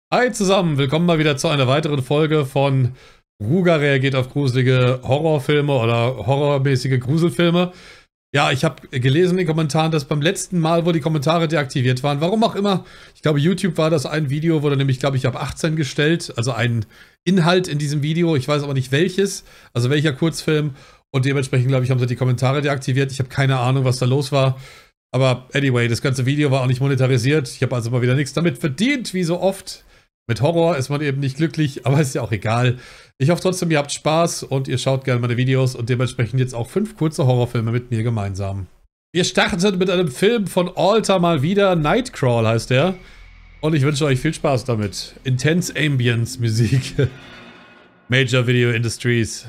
Hi zusammen, willkommen mal wieder zu einer weiteren Folge von Ruger reagiert auf gruselige Horrorfilme oder horrormäßige Gruselfilme. Ja, ich habe gelesen in den Kommentaren, dass beim letzten Mal, wo die Kommentare deaktiviert waren, warum auch immer, ich glaube YouTube war das ein Video, wurde nämlich, glaube ich, ab 18 gestellt, also ein Inhalt in diesem Video, ich weiß aber nicht welches, also welcher Kurzfilm, und dementsprechend, glaube ich, haben sie die Kommentare deaktiviert. Ich habe keine Ahnung, was da los war. Aber anyway, das ganze Video war auch nicht monetarisiert. Ich habe also mal wieder nichts damit verdient, wie so oft. Mit Horror ist man eben nicht glücklich, aber ist ja auch egal. Ich hoffe trotzdem, ihr habt Spaß und ihr schaut gerne meine Videos und dementsprechend jetzt auch 5 kurze Horrorfilme mit mir gemeinsam. Wir starten mit einem Film von Alter mal wieder. Nightcrawl heißt der. Und ich wünsche euch viel Spaß damit. Intense Ambience Musik. Major Video Industries.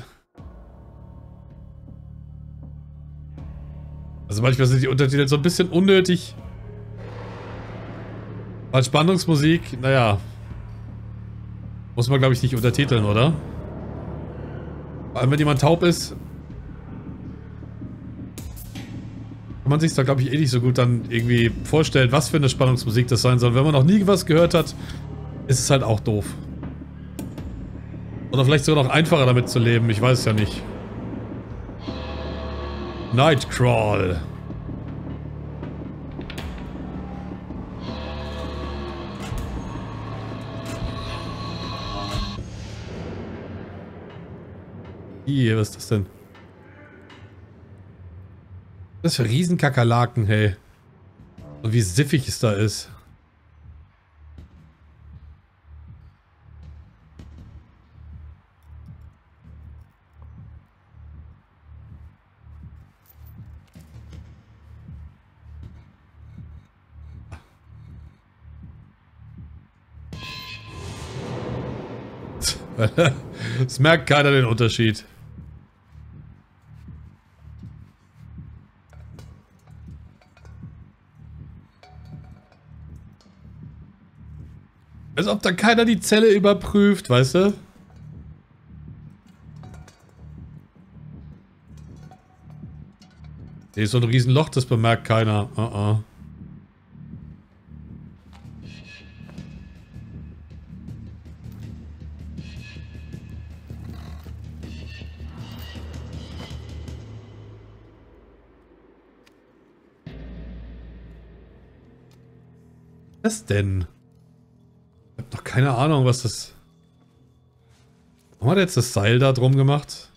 Also manchmal sind die Untertitel so ein bisschen unnötig. Weil Spannungsmusik, naja. Muss man, glaube ich, nicht untertiteln, oder? Vor allem, wenn jemand taub ist, kann man sich da, glaube ich, eh nicht so gut dann irgendwie vorstellen, was für eine Spannungsmusik das sein soll. Wenn man noch nie was gehört hat, ist es halt auch doof. Oder vielleicht sogar noch einfacher damit zu leben, ich weiß es ja nicht. Nightcrawl. Hier, was ist das denn? Das für Riesenkakerlaken, hey. Und wie siffig es da ist. Es merkt keiner den Unterschied. Als ob da keiner die Zelle überprüft, weißt du? Hier ist so ein Riesenloch, das bemerkt keiner. Was denn? Ich hab doch keine Ahnung, was das... Warum hat er jetzt das Seil da drum gemacht?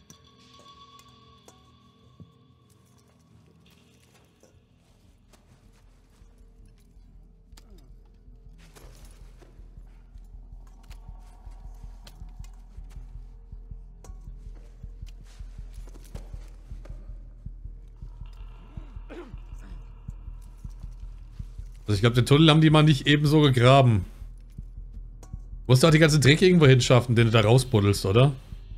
Also ich glaube, den Tunnel haben die mal nicht ebenso gegraben. Du musst doch die ganze Dreck irgendwo hinschaffen, den du da rausbuddelst, oder?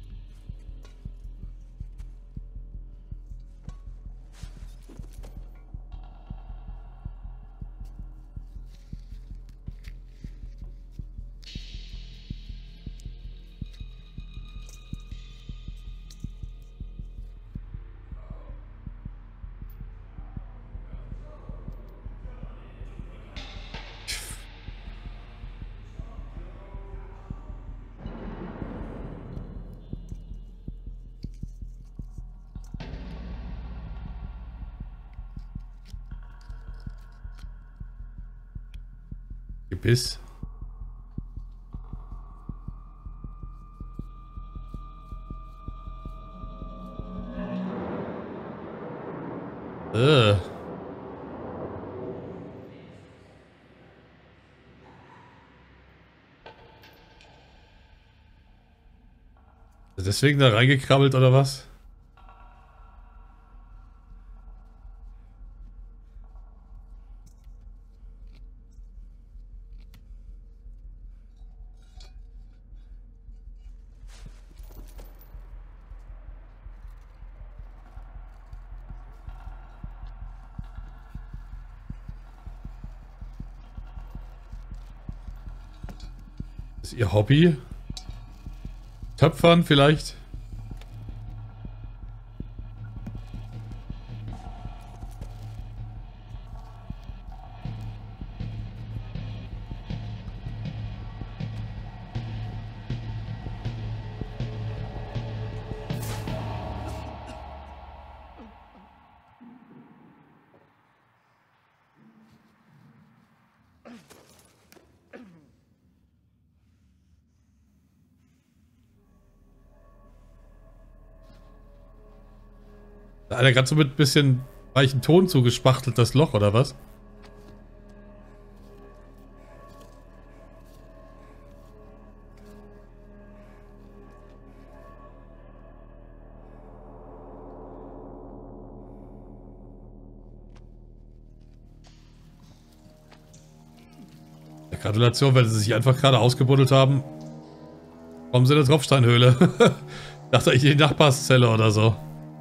Gebiss. Äh. Deswegen da reingekrabbelt oder was? Ist ihr Hobby? Töpfern vielleicht? Da hat er gerade so mit ein bisschen weichen Ton zugespachtelt, das Loch, oder was? Ja, Gratulation, weil sie sich einfach gerade ausgebuddelt haben. Kommen sie in der Tropfsteinhöhle. Dachte ich, die Nachbarszelle oder so.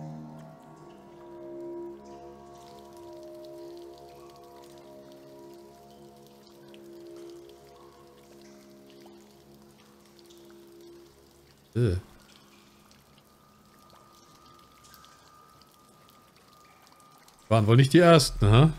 Waren wohl nicht die ersten, ha?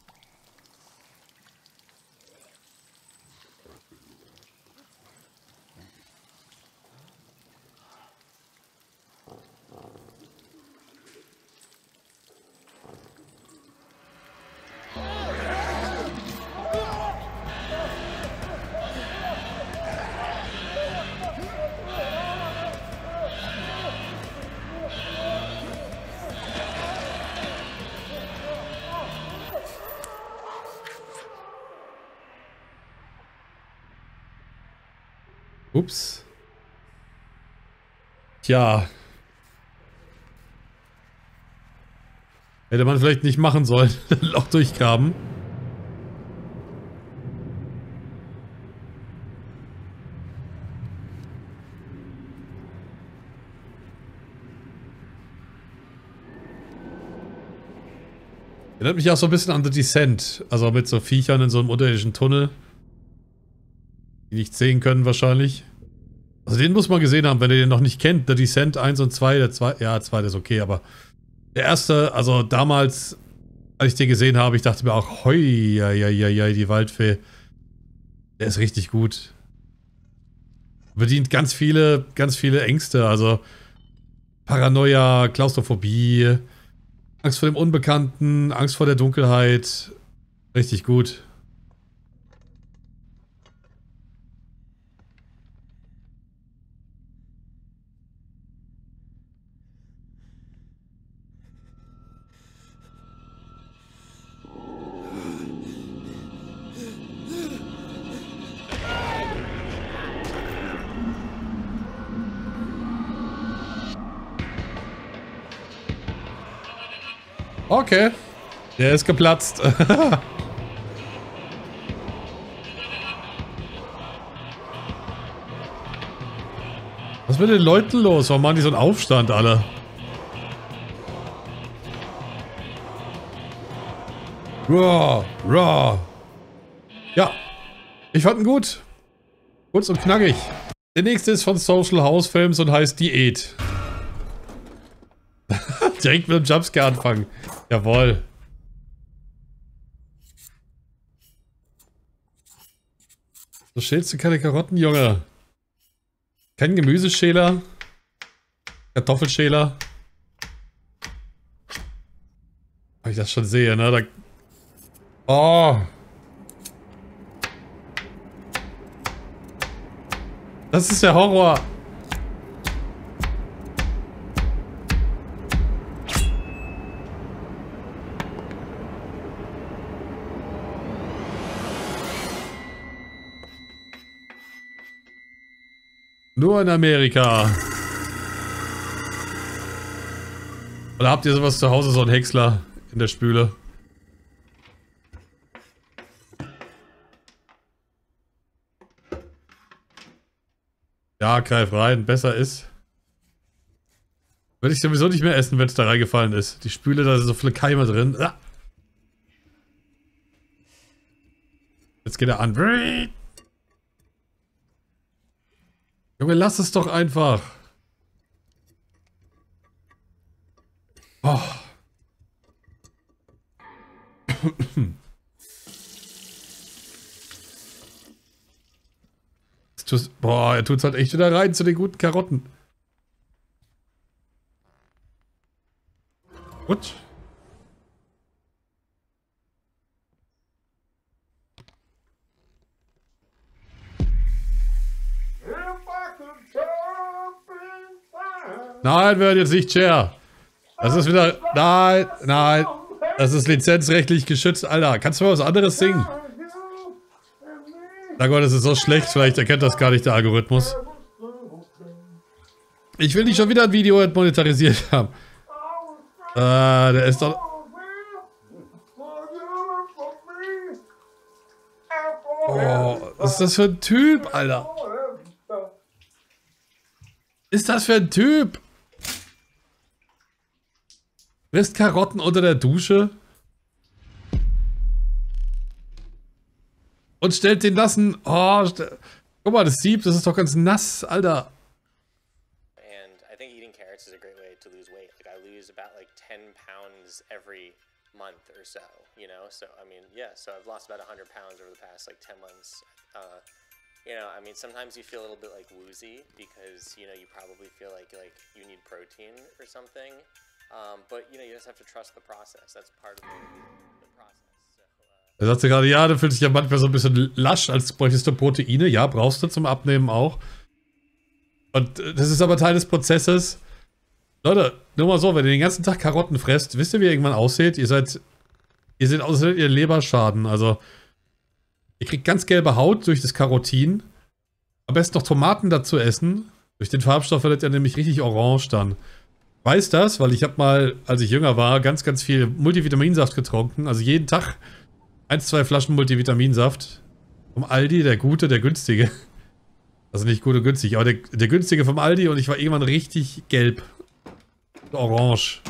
Ups. Tja. Hätte man vielleicht nicht machen sollen. Loch durchgraben. Erinnert mich auch so ein bisschen an The Descent. Also mit so Viechern in so einem unterirdischen Tunnel. Die nicht sehen können wahrscheinlich. Also den muss man gesehen haben, wenn ihr den noch nicht kennt. The Descent 1 und 2. Der 2, ja, 2 ist okay, aber der erste, also damals, als ich den gesehen habe, ich dachte mir auch, hoi, ja, die Waldfee. Der ist richtig gut. Bedient ganz viele Ängste, also Paranoia, Klaustrophobie, Angst vor dem Unbekannten, Angst vor der Dunkelheit. Richtig gut. Okay. Der ist geplatzt. Was ist mit den Leuten los? Warum machen die so einen Aufstand alle? Raw, raw. Ja, ich fand ihn gut. Kurz und knackig. Der nächste ist von Social House Films und heißt Diät. Direkt mit dem Jumpscare anfangen. Jawohl. So schälst du keine Karotten, Junge. Kein Gemüseschäler. Kartoffelschäler. Weil ich das schon sehe, ne? Da oh. Das ist der Horror. Nur in Amerika. Oder habt ihr sowas zu Hause, so ein Häcksler in der Spüle? Ja, greif rein, besser ist. Würde ich sowieso nicht mehr essen, wenn es da reingefallen ist. Die Spüle, da sind so viele Keime drin. Ah. Jetzt geht er an. Junge, lass es doch einfach. Oh. Boah, er tut's halt echt wieder rein zu den guten Karotten. Gut. Nein, wir hören jetzt nicht Chair. Das ist wieder... Nein, nein. Das ist lizenzrechtlich geschützt. Alter, kannst du mal was anderes singen? Na Gott, das ist so schlecht. Vielleicht erkennt das gar nicht der Algorithmus. Ich will nicht schon wieder ein Video monetarisiert haben. Der ist doch... Oh, was ist das für ein Typ, Alter? Ist das für ein Typ? Frisst Karotten unter der Dusche? Und stellt den nassen... Oh, guck mal, das Sieb, das ist doch ganz nass, Alter. And I think eating carrots is a great way to lose weight. Like I lose about like 10 pounds every month or so, you know? So, I mean, yeah, so I've lost about 100 pounds over the past like 10 months. You know, I mean, sometimes you feel a little bit like woozy because, you know, you probably feel like you need protein or something. But, you know, you just have to trust the process. That's part of the process. Er sagte gerade, ja, du fühlst dich ja manchmal so ein bisschen lasch, als bräuchtest du Proteine. Ja, brauchst du zum Abnehmen auch. Und das ist aber Teil des Prozesses. Leute, nur mal so, wenn ihr den ganzen Tag Karotten fresst, wisst ihr, wie ihr irgendwann aussieht? Ihr seht aus, als hättet ihr Leberschaden. Also, ihr kriegt ganz gelbe Haut durch das Karotin. Am besten noch Tomaten dazu essen. Durch den Farbstoff werdet ihr nämlich richtig orange dann. Ich weiß das, weil ich habe mal, als ich jünger war, ganz, ganz viel Multivitaminsaft getrunken. Also jeden Tag 1, 2 Flaschen Multivitaminsaft. Vom Aldi, der gute, der günstige. Also nicht gut und günstig, aber der günstige vom Aldi und ich war irgendwann richtig gelb. Orange.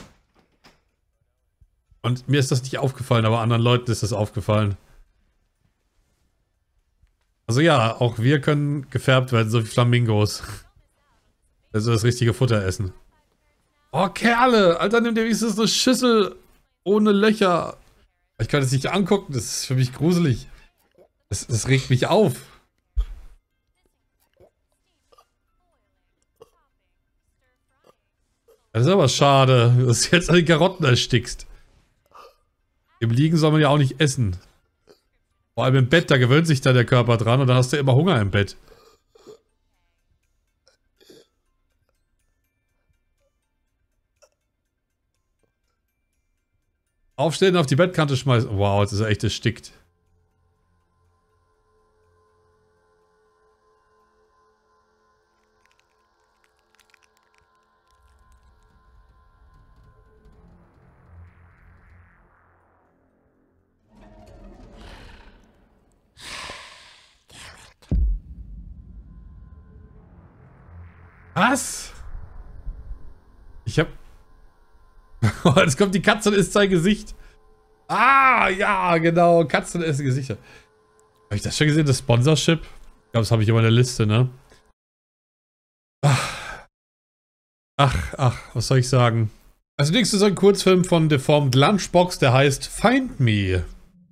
Und mir ist das nicht aufgefallen, aber anderen Leuten ist das aufgefallen. Also ja, auch wir können gefärbt werden, so wie Flamingos. Also das richtige Futter essen. Oh, Kerle! Alter, nimm dir wenigstens eine Schüssel ohne Löcher. Ich kann es nicht angucken, das ist für mich gruselig. Das regt mich auf. Das ist aber schade, dass du jetzt an den Karotten erstickst. Im Liegen soll man ja auch nicht essen. Vor allem im Bett, da gewöhnt sich dann der Körper dran und dann hast du immer Hunger im Bett. Aufstehen, auf die Bettkante schmeißen. Wow, jetzt ist er echt erstickt. Was? Ich hab... Oh, jetzt kommt die Katze und isst sein Gesicht. Ah, ja, genau. Katzen essen Gesichter. Habe ich das schon gesehen, das Sponsorship? Ich glaube, das habe ich immer in der Liste, ne? Ach, was soll ich sagen? Als nächstes ein Kurzfilm von Deformed Lunchbox, der heißt Find Me.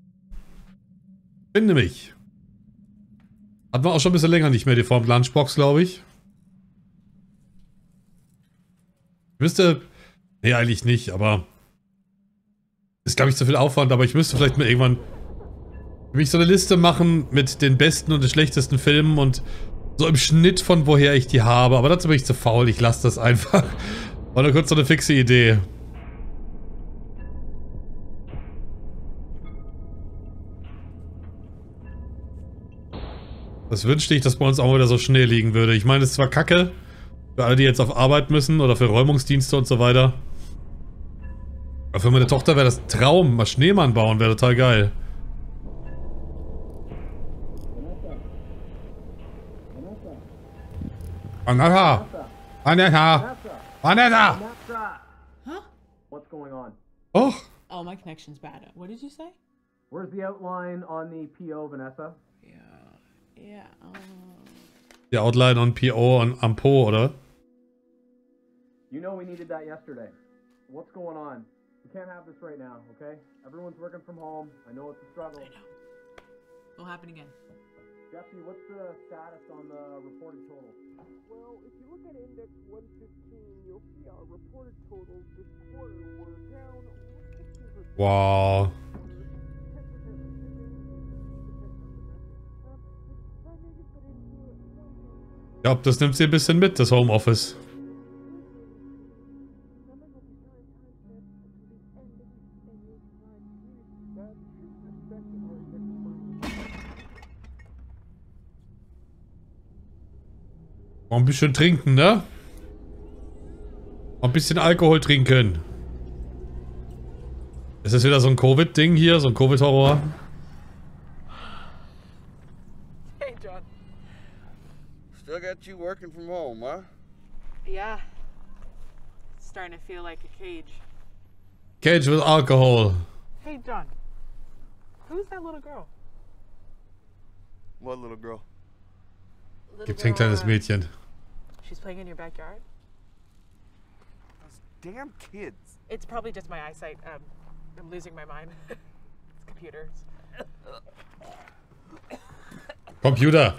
Finde mich. Hat man auch schon ein bisschen länger nicht mehr, Deformed Lunchbox, glaube ich. Ich müsste... Nee, eigentlich nicht, aber... Ist, glaube ich, zu viel Aufwand, aber ich müsste vielleicht mal irgendwann... für mich so eine Liste machen mit den besten und den schlechtesten Filmen und so im Schnitt von woher ich die habe. Aber dazu bin ich zu faul, ich lasse das einfach. War nur kurz so eine fixe Idee. Das wünschte ich, dass bei uns auch wieder so Schnee liegen würde. Ich meine, es ist zwar kacke, für alle, die jetzt auf Arbeit müssen oder für Räumungsdienste und so weiter. Aber für meine Tochter wäre das ein Traum. Mal Schneemann bauen wäre total geil. Vanessa! Vanessa! Vanessa! Huh? What's going on? Och! Oh, my connection's bad. What did you say? Where's the outline on the PO, Vanessa? Yeah. Die Outline on PO am Po, oder? You know we needed that yesterday. What's going on? We can't have this right now, okay? Everyone's working from home. I know it's a struggle. I know. Won't happen again. Jesse, what's the status on the reported totals? Well, if you look at index 115, you'll see our reported totals this quarter were down 15%. Wow. Ich glaube, das nimmt sie ein bisschen mit, das Homeoffice. Mal ein bisschen trinken, ne? Mal ein bisschen Alkohol trinken. Ist das wieder so ein Covid-Ding hier? So ein Covid-Horror? Hey, John. Still got you working from home, huh? Yeah. Starting to feel like a cage. Cage with alcohol. Hey, John. Who's that little girl? What little girl? Gibt's hier ein kleines Mädchen. She's playing in your backyard? Those damn kids. It's probably just my eyesight. I'm losing my mind. It's computers. Computer.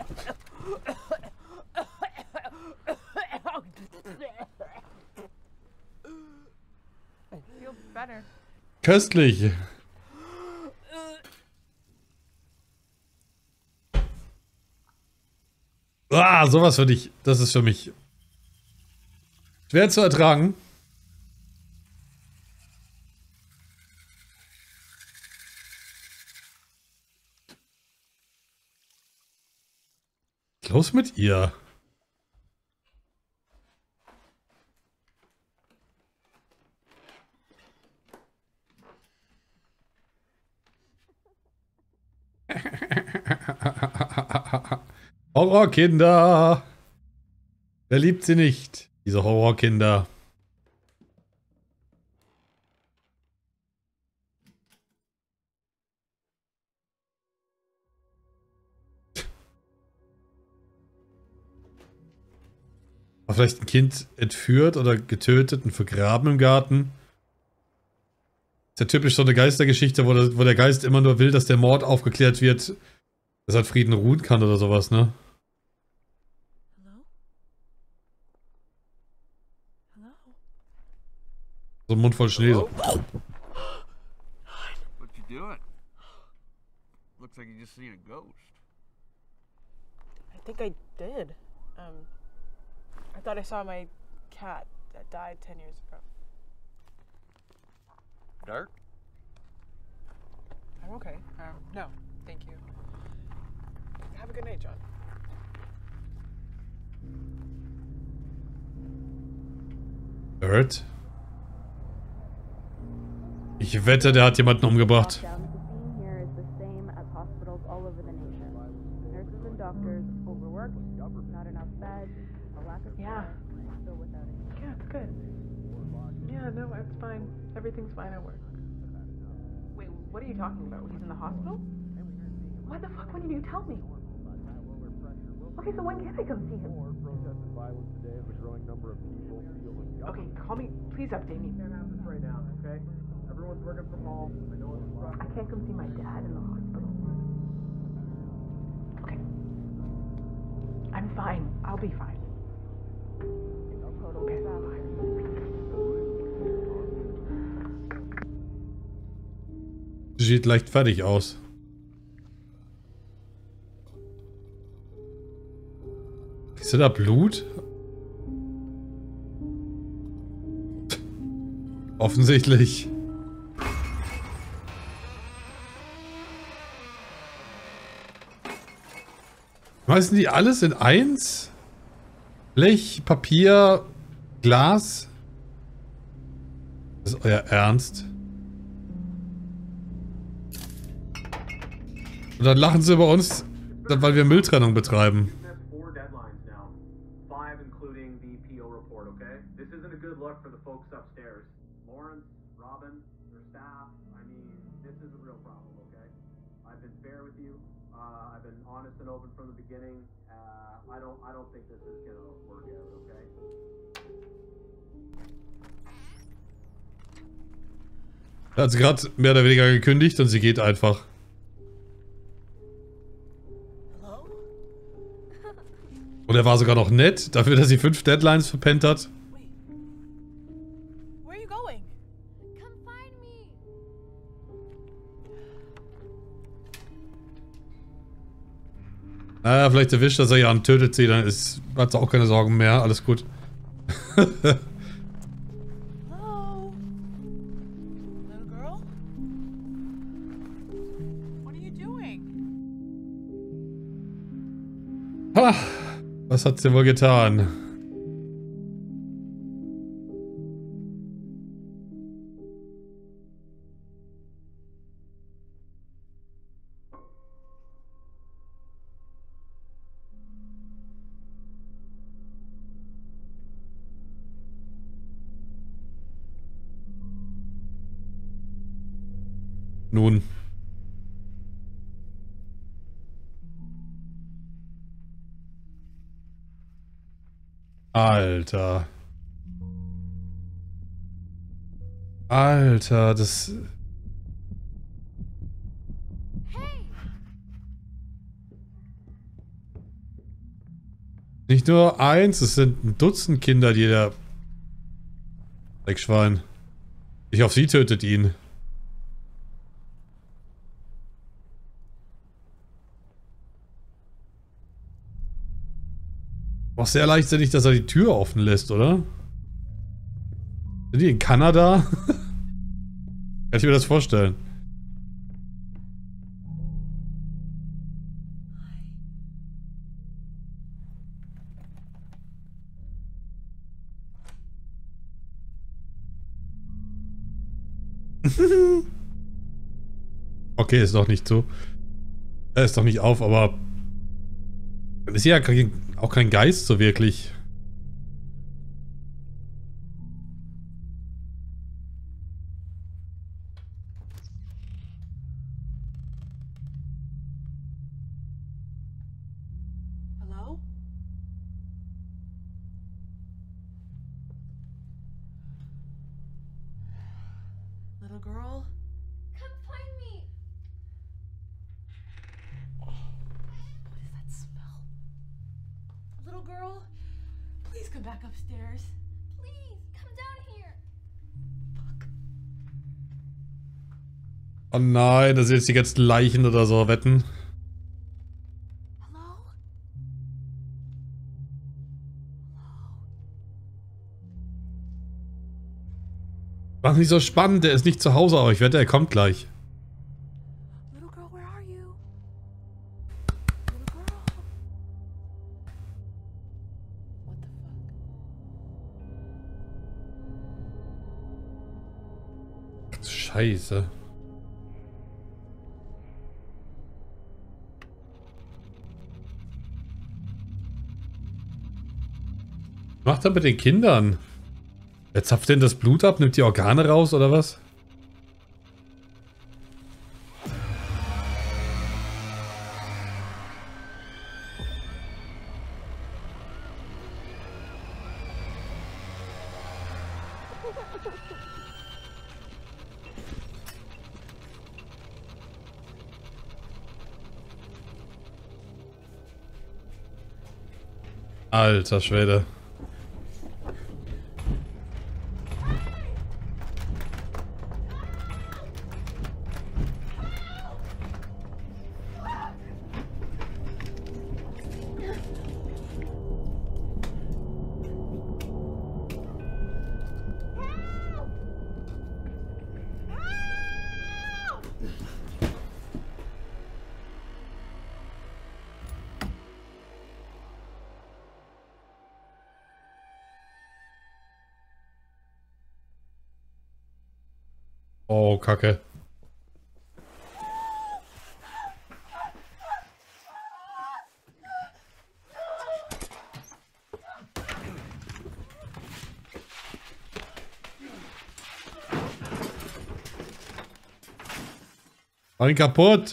Feel better. Köstlich. Ah, sowas für dich. Das ist für mich schwer zu ertragen. Was ist los mit ihr? Horrorkinder. Wer liebt sie nicht? Diese Horrorkinder. War vielleicht ein Kind entführt oder getötet und vergraben im Garten? Ist ja typisch so eine Geistergeschichte, wo der Geist immer nur will, dass der Mord aufgeklärt wird, dass halt Frieden ruhen kann oder sowas, ne? Hello? Hello? So ein Mund voll Schnee. So. What you doing? Looks like you just seen a ghost. I think I did. I thought I saw my cat that died 10 years ago. Dark? I'm okay. No, thank you. Have a good night, John. Hört? Ich wette, der hat jemanden umgebracht. Lockdown at the scene here is the same as hospitals all over the nation. Nurses and doctors overworked, not enough beds, a lack of Yeah. care, still without any. Yeah, it's good. Yeah, no, it's fine. Everything's fine at work. Wait, what are you talking about? He's in the hospital? What the fuck? When did you tell me? Okay, so when can I come see him? Okay, call me. Please update me. Can't have this right now, okay? Everyone's working from home. I know it's rough. I can't come see my dad in the hospital. Okay. I'm fine. I'll be fine. Okay, fine. Sieht leicht fertig aus. Ist da Blut? Offensichtlich. Schmeißen die alles in eins? Blech, Papier, Glas? Das ist euer Ernst? Und dann lachen sie über uns, weil wir Mülltrennung betreiben. That's 4 deadlines now. 5 including the PO report, okay? This isn't a good look for the folks upstairs. Lawrence, Robin, their staff, I mean, this is a real problem, okay? I've been fair with you. I've been honest and open from the beginning. I don't think this is gonna work out, okay? Er hat sie gerade mehr oder weniger gekündigt und sie geht einfach. Und er war sogar noch nett, dafür, dass sie 5 Deadlines verpennt hat. Where are you going? Come find me! Naja, vielleicht erwischt er sie ja und tötet sie, dann hat sie auch keine Sorgen mehr, alles gut. Hello? Little girl? What are you doing? Ha, Was hat sie wohl getan? Nun. Alter. Alter, das... Nicht nur eins, es sind ein Dutzend Kinder, die der... Dreckschwein. Ich hoffe, sie tötet ihn. Auch sehr leichtsinnig, dass er die Tür offen lässt, oder? Sind die in Kanada? Kann ich mir das vorstellen? Okay, ist doch nicht so. Er ist doch nicht auf, aber... Ist ja auch kein Geist so wirklich. Hello? Little girl? Come find me! What is that smell? Little girl? Please come back upstairs. Please, come down here! Fuck. Oh nein, da sind jetzt die ganzen Leichen oder so, wetten. Hello? War nicht so spannend, der ist nicht zu Hause, aber ich wette, er kommt gleich. Little girl, where are you? Little girl? What the fuck? Scheiße. Was macht er mit den Kindern? Wer zapft denn das Blut ab? Nimmt die Organe raus oder was? Alter Schwede. Oh, Kacke. Mach ihn kaputt.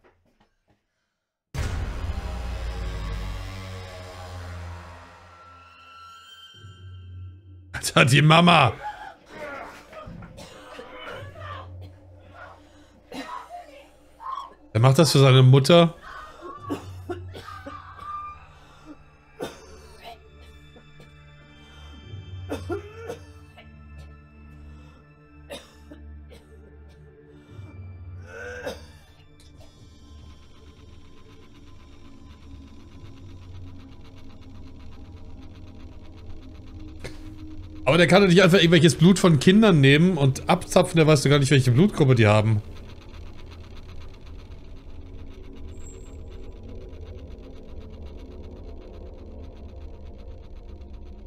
Alter, die Mama. Er macht das für seine Mutter. Aber der kann doch nicht einfach irgendwelches Blut von Kindern nehmen und abzapfen, der weißt du gar nicht, welche Blutgruppe die haben.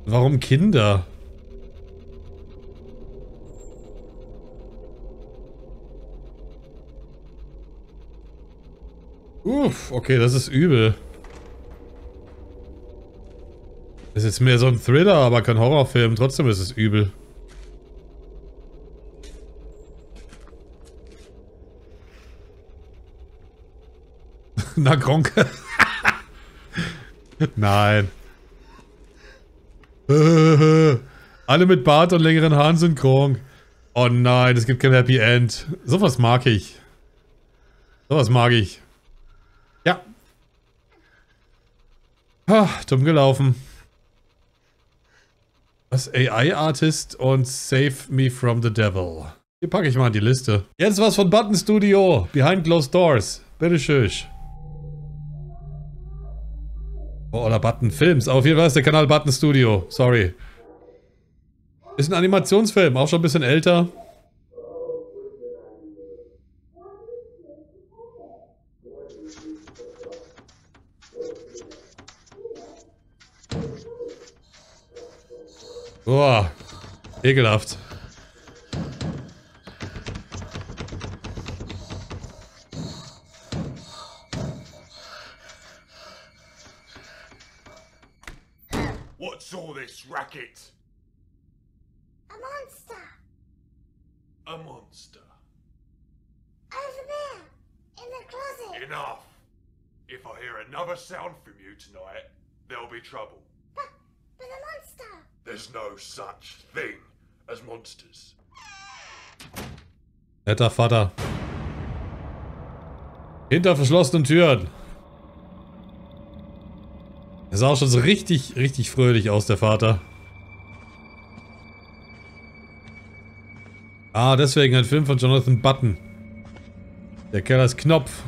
Warum Kinder? Uff, okay, das ist übel. Das ist jetzt mehr so ein Thriller, aber kein Horrorfilm. Trotzdem ist es übel. Na, Gronke. Nein. Alle mit Bart und längeren Haaren sind Gronk. Oh nein, es gibt kein Happy End. Sowas mag ich. Sowas mag ich. Ja. Dumm gelaufen. Was? AI-Artist und Save Me from the Devil. Hier packe ich mal in die Liste. Jetzt was von Button Studio. Behind Closed Doors. Bitteschön. Oh, oder Button Films. Auf jeden Fall ist der Kanal Button Studio. Sorry. Ist ein Animationsfilm. Auch schon ein bisschen älter. Boah, ekelhaft. What's all this racket? A monster! A monster. Over there! In the closet! Enough! If I hear another sound from you tonight, there'll be trouble. But the monster! There's no such thing as monsters. Netter Vater. Hinter verschlossenen Türen. Er sah auch schon so richtig, richtig fröhlich aus, der Vater. Ah, deswegen ein Film von Jonathan Button. Der Kerl als Knopf.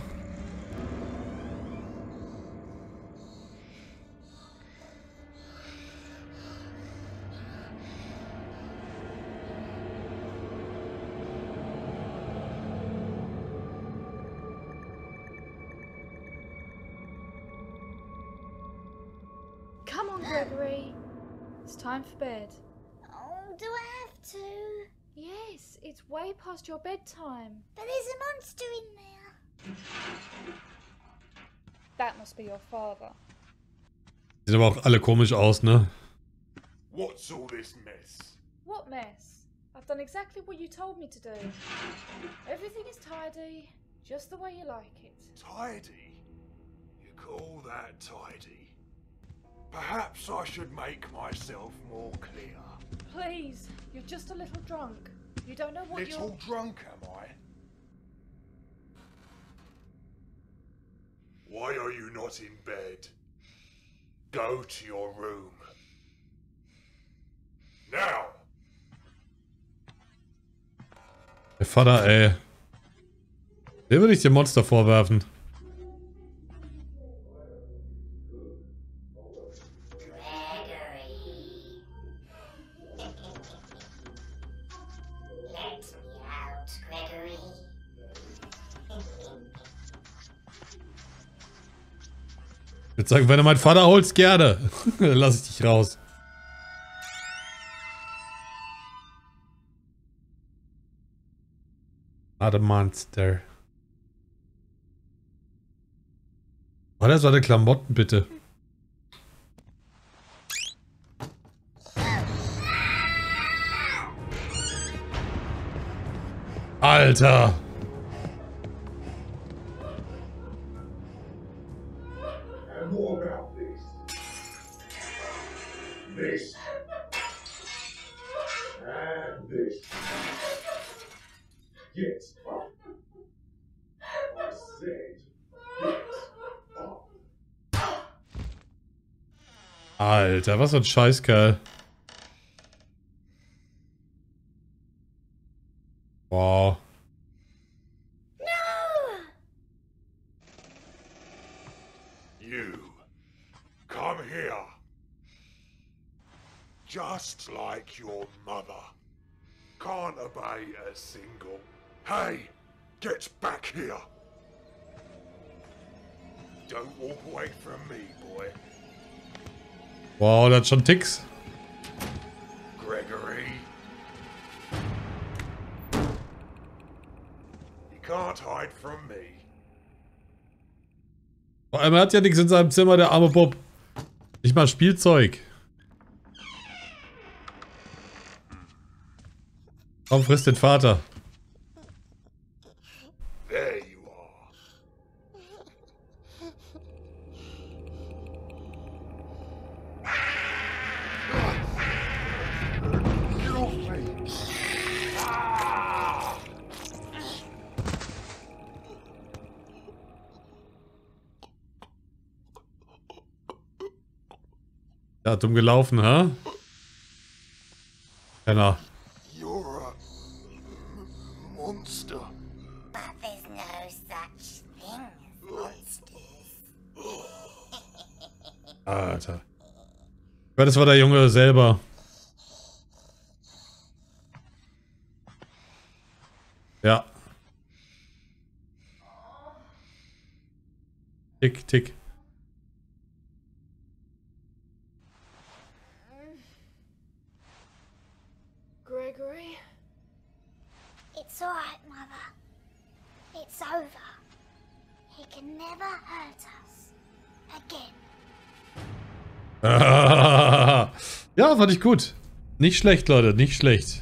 Come on, Gregory. It's time for bed. Oh, do I have to? Yes, it's way past your bedtime. But there's a monster in there. That must be your father. Sieht aber auch alle komisch aus, ne? What's all this mess? What mess? I've done exactly what you told me to do. Everything is tidy, just the way you like it. Tidy? You call that tidy? Perhaps I should make myself more clear. Please, you're just a little drunk. You don't know what you're... Little drunk, am I? Why are you not in bed? Go to your room. Now! Der Vater, ey. Den würde ich dem Monster vorwerfen. Ich würde sagen, wenn du meinen Vater holst, gerne. Dann lass ich dich raus. Not a monster. Oh, das war der Klamotten, bitte. Alter! And more about this. This. And this. Get up. I said, get up. Alter, was für ein Scheißkerl. Wow. You. Come here. Just like your mother. Can't obey a single. Hey, get back here. Don't walk away from me, boy. Wow, der hat schon Ticks. Vor allem, er hat ja nichts in seinem Zimmer, der arme Bub. Nicht mal Spielzeug. Komm, frisst den Vater. There you are. Get off me. Ah! Ja, dumm gelaufen, hä? Penner. You're a monster. But there's no such thing as monsters. Alter. Ja, das war der Junge selber. Ja. Tick, tick. Gregory? It's alright, Mother. It's over. He can never hurt us again. Ja, fand ich gut. Nicht schlecht, Leute, nicht schlecht.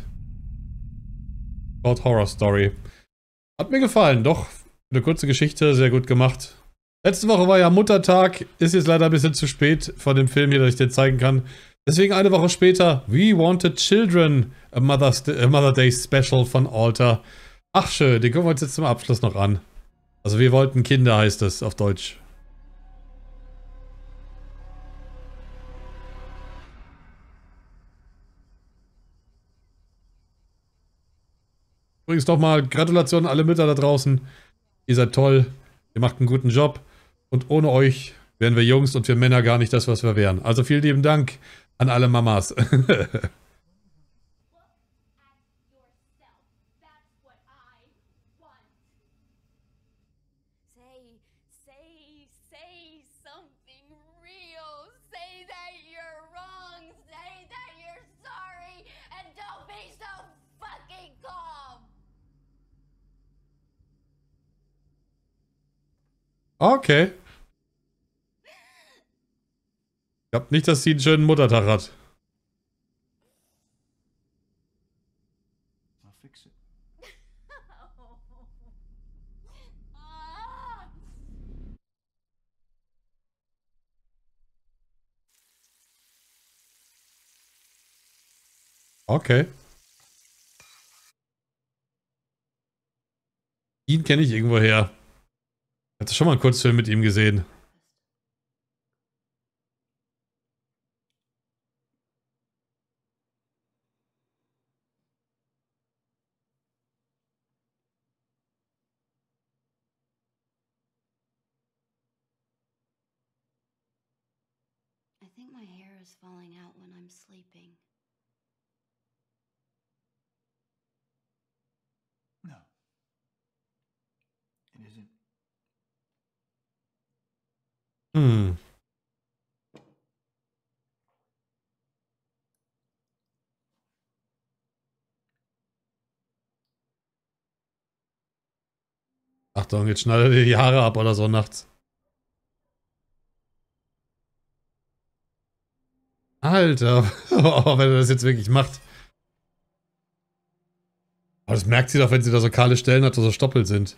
Short Horror Story. Hat mir gefallen, doch. Eine kurze Geschichte, sehr gut gemacht. Letzte Woche war ja Muttertag. Ist jetzt leider ein bisschen zu spät von dem Film hier, dass ich den zeigen kann. Deswegen eine Woche später, We Wanted Children, a Mother Day Special von Alter. Ach schön, den gucken wir uns jetzt zum Abschluss noch an. Also wir wollten Kinder, heißt es auf Deutsch. Übrigens nochmal Gratulation an alle Mütter da draußen. Ihr seid toll, ihr macht einen guten Job. Und ohne euch wären wir Jungs und wir Männer gar nicht das, was wir wären. Also vielen lieben Dank an alle Mamas. Say something real. Say that you're wrong. Say that you're sorry. And don't be so fucking calm. Okay. Ich glaube nicht, dass sie einen schönen Muttertag hat. Okay. Ihn kenne ich irgendwo her. Ich hatte schon mal einen Kurzfilm mit ihm gesehen. I think my hair is falling out when I'm sleeping. No. It isn't. Hm. Achtung, jetzt schneidet er die Haare ab oder so nachts. Alter, oh, wenn er das jetzt wirklich macht. Aber das merkt sie doch, wenn sie da so kahle Stellen hat, wo so Stoppel sind.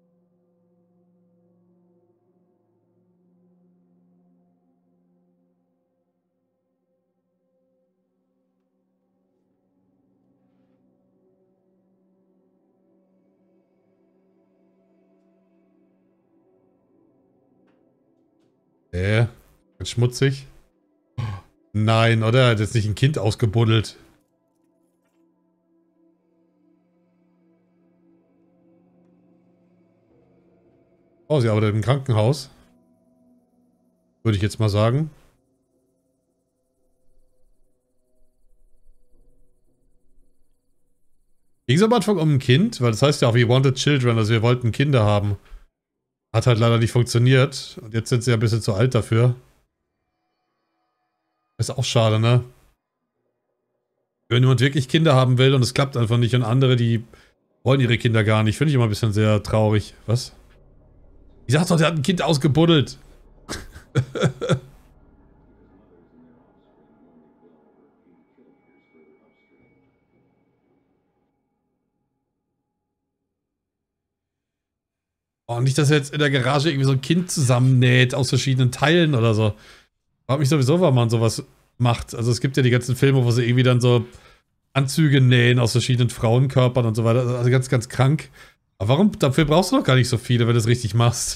Ganz schmutzig. Nein, oder? Er hat jetzt nicht ein Kind ausgebuddelt. Oh, sie arbeitet im Krankenhaus. Würde ich jetzt mal sagen. Ging es am Anfang um ein Kind? Weil das heißt ja auch, we wanted children, also wir wollten Kinder haben. Hat halt leider nicht funktioniert. Und jetzt sind sie ja ein bisschen zu alt dafür. Ist auch schade, ne? Wenn jemand wirklich Kinder haben will und es klappt einfach nicht und andere, die wollen ihre Kinder gar nicht. Finde ich immer ein bisschen sehr traurig. Was? Ich sag's doch, der hat ein Kind ausgebuddelt. Oh, nicht, dass er jetzt in der Garage irgendwie so ein Kind zusammennäht aus verschiedenen Teilen oder so. Frag mich sowieso, warum man sowas macht. Also es gibt ja die ganzen Filme, wo sie irgendwie dann so Anzüge nähen aus verschiedenen Frauenkörpern und so weiter. Also ganz, ganz krank. Aber warum? Dafür brauchst du doch gar nicht so viele, wenn du es richtig machst.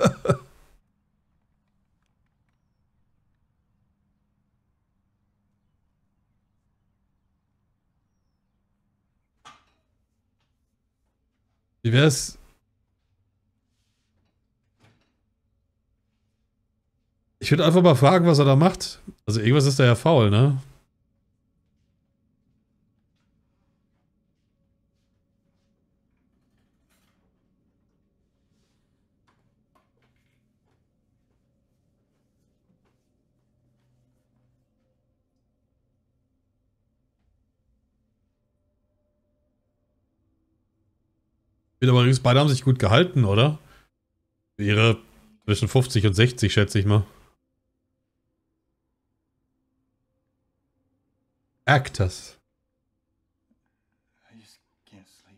Wie wär's? Ich würde einfach mal fragen, was er da macht. Also irgendwas ist da ja faul, ne? Aber übrigens, beide haben sich gut gehalten, oder? Für ihre zwischen 50 und 60, schätze ich mal. Actors. I just can't sleep.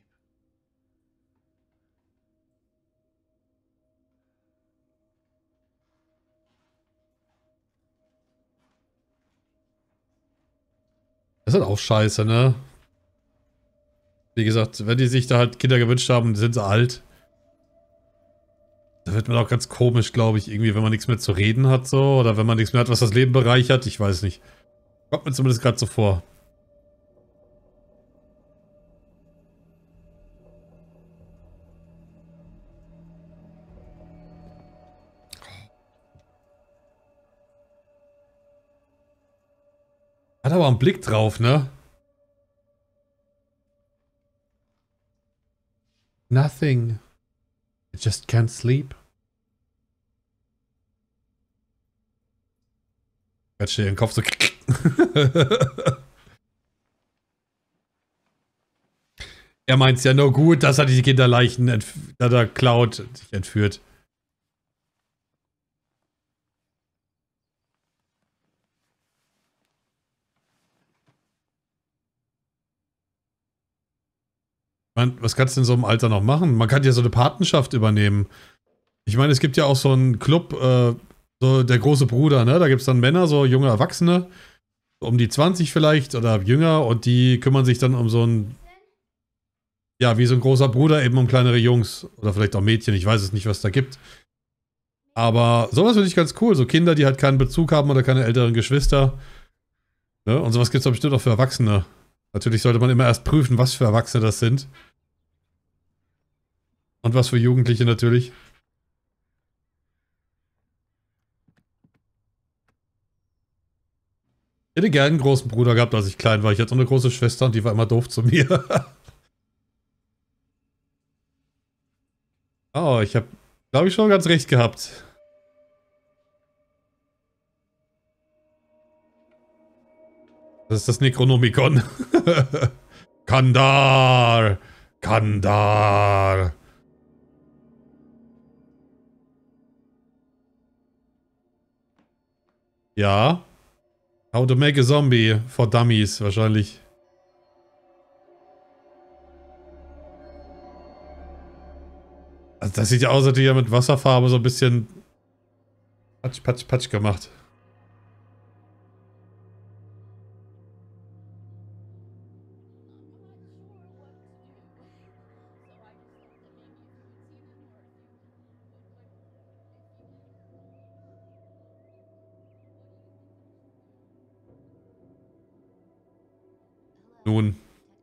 Das ist halt auch scheiße, ne? Wie gesagt, wenn die sich da halt Kinder gewünscht haben, sind sie alt. Da wird man auch ganz komisch, glaube ich, irgendwie, wenn man nichts mehr zu reden hat, so. Oder wenn man nichts mehr hat, was das Leben bereichert. Ich weiß nicht. Kommt mir zumindest gerade so vor. Hat aber einen Blick drauf, ne? Nothing. I just can't sleep. Ganz schnell den Kopf so. Er meint's ja nur gut, dass er die Kinderleichen da klaut, sich entführt. Was kannst du in so einem Alter noch machen? Man kann ja so eine Patenschaft übernehmen. Ich meine, es gibt ja auch so einen Club, so der große Bruder, ne? Da gibt es dann Männer, so junge Erwachsene, um die 20 vielleicht oder jünger, und die kümmern sich dann um so ein, ja, wie so ein großer Bruder, eben um kleinere Jungs oder vielleicht auch Mädchen, ich weiß es nicht, was da gibt. Aber sowas finde ich ganz cool, so Kinder, die halt keinen Bezug haben oder keine älteren Geschwister. Ne? Und sowas gibt es doch bestimmt auch für Erwachsene. Natürlich sollte man immer erst prüfen, was für Erwachsene das sind. Und was für Jugendliche natürlich. Ich hätte gerne einen großen Bruder gehabt, als ich klein war. Ich hatte so eine große Schwester und die war immer doof zu mir. Oh, ich habe, glaube ich, schon ganz recht gehabt. Das ist das Necronomicon. Kandar! Kandar! Ja. How to make a zombie for dummies, wahrscheinlich. Also das sieht ja aus, als hätte die ja mit Wasserfarbe so ein bisschen Patsch, Patsch, Patsch gemacht. Nun.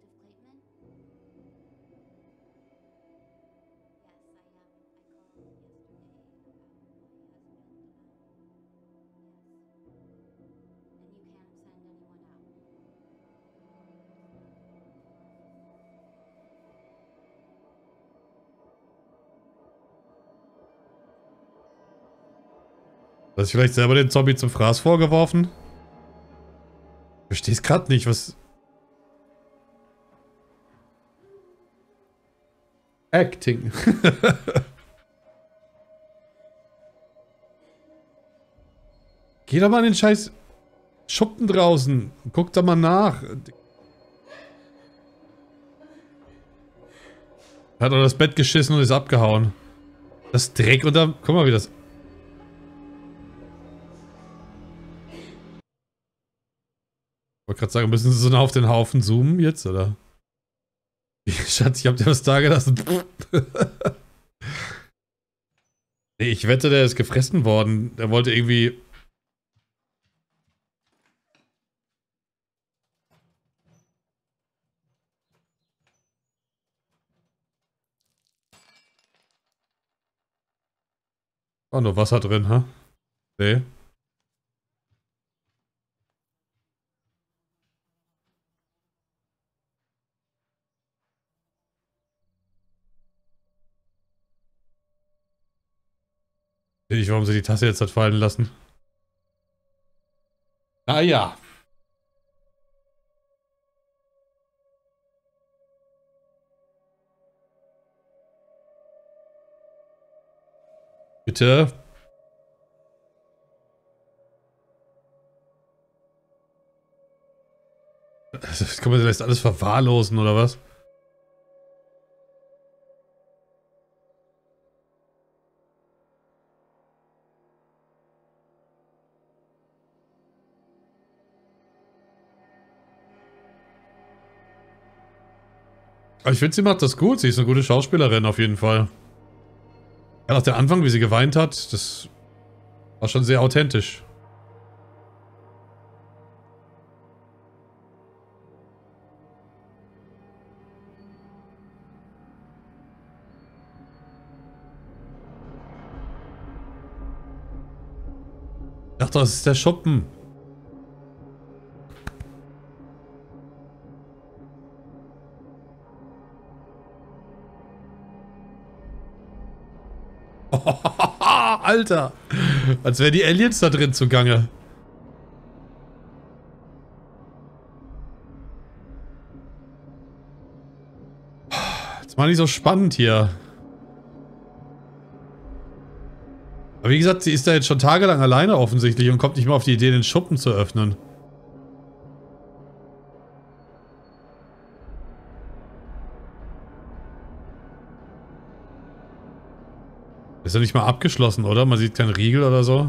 Hast du vielleicht selber den Zombie zum Fraß vorgeworfen? Ich verstehe es gerade nicht, was... Acting. Geh doch mal in den scheiß Schuppen draußen. Guck da mal nach. Hat doch das Bett geschissen und ist abgehauen. Das Dreck unter... Guck mal, wie das... Ich wollte gerade sagen, müssen Sie so nah auf den Haufen zoomen jetzt, oder? Schatz, ich hab dir was da gelassen. Nee, ich wette, der ist gefressen worden. Der wollte irgendwie... Oh, nur Wasser drin, ha? Nee. Weiß nicht, warum sie die Tasse jetzt hat fallen lassen. Ah ja. Bitte. Kann man das alles verwahrlosen, oder was? Aber ich finde, sie macht das gut. Sie ist eine gute Schauspielerin auf jeden Fall. Ja, nach der Anfang, wie sie geweint hat, das war schon sehr authentisch. Ich dachte, das ist der Schuppen. Alter! Als wären die Aliens da drin zugange. Das war nicht so spannend hier. Aber wie gesagt, sie ist da jetzt schon tagelang alleine offensichtlich und kommt nicht mal auf die Idee, den Schuppen zu öffnen. Ist ja nicht mal abgeschlossen, oder? Man sieht keinen Riegel oder so.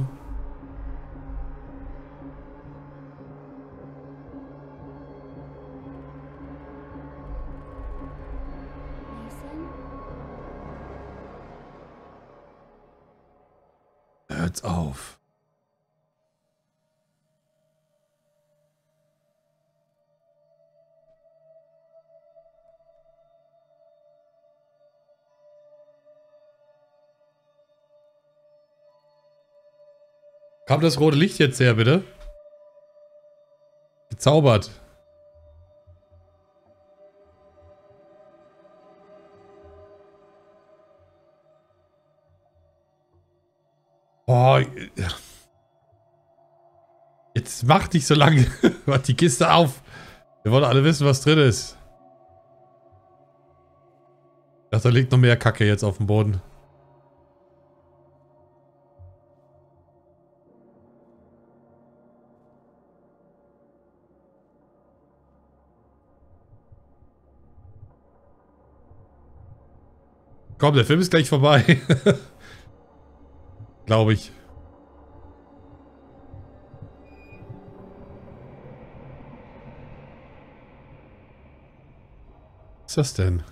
Hört's auf. Kam das rote Licht jetzt her, bitte? Gezaubert. Boah. Jetzt mach dich so lange. Mach die Kiste auf. Wir wollen alle wissen, was drin ist. Ich dachte, da liegt noch mehr Kacke jetzt auf dem Boden. Komm, der Film ist gleich vorbei. Glaube ich. Was ist das denn?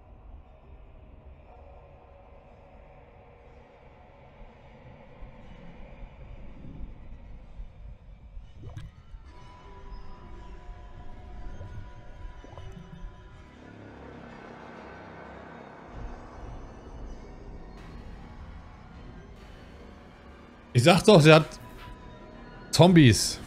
Ich sag doch, der hat Zombies.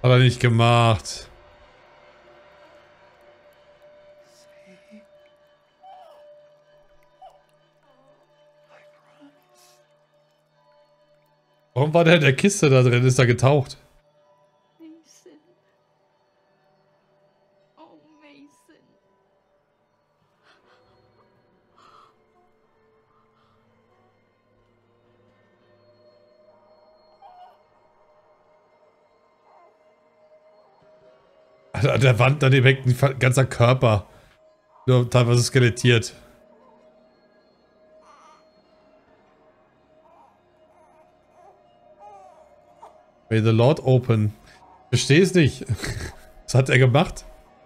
Hat er nicht gemacht. Warum war der in der Kiste da drin? Ist da getaucht? Mason. Oh, Mason. Alter, an der Wand daneben hängt ein ganzer Körper. Nur teilweise skelettiert. May the Lord open. Verstehe es nicht. Was hat er gemacht?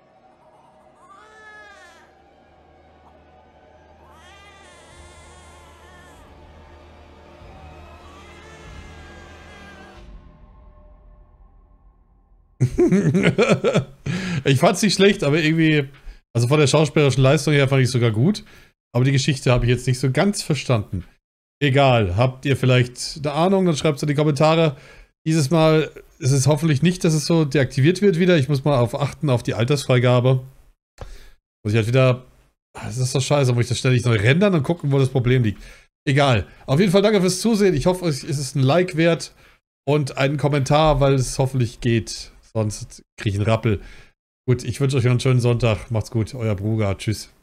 Ich fand es nicht schlecht, aber irgendwie, also von der schauspielerischen Leistung her fand ich es sogar gut. Aber die Geschichte habe ich jetzt nicht so ganz verstanden. Egal, habt ihr vielleicht eine Ahnung, dann schreibt es in die Kommentare. Dieses Mal ist es hoffentlich nicht, dass es so deaktiviert wird wieder. Ich muss mal achten auf die Altersfreigabe. Muss ich halt wieder... Das ist doch scheiße, muss ich das ständig neu rendern und gucken, wo das Problem liegt. Egal. Auf jeden Fall danke fürs Zusehen. Ich hoffe, euch ist es ein Like wert und einen Kommentar, weil es hoffentlich geht. Sonst kriege ich einen Rappel. Gut, ich wünsche euch noch einen schönen Sonntag. Macht's gut, euer Bruder. Tschüss.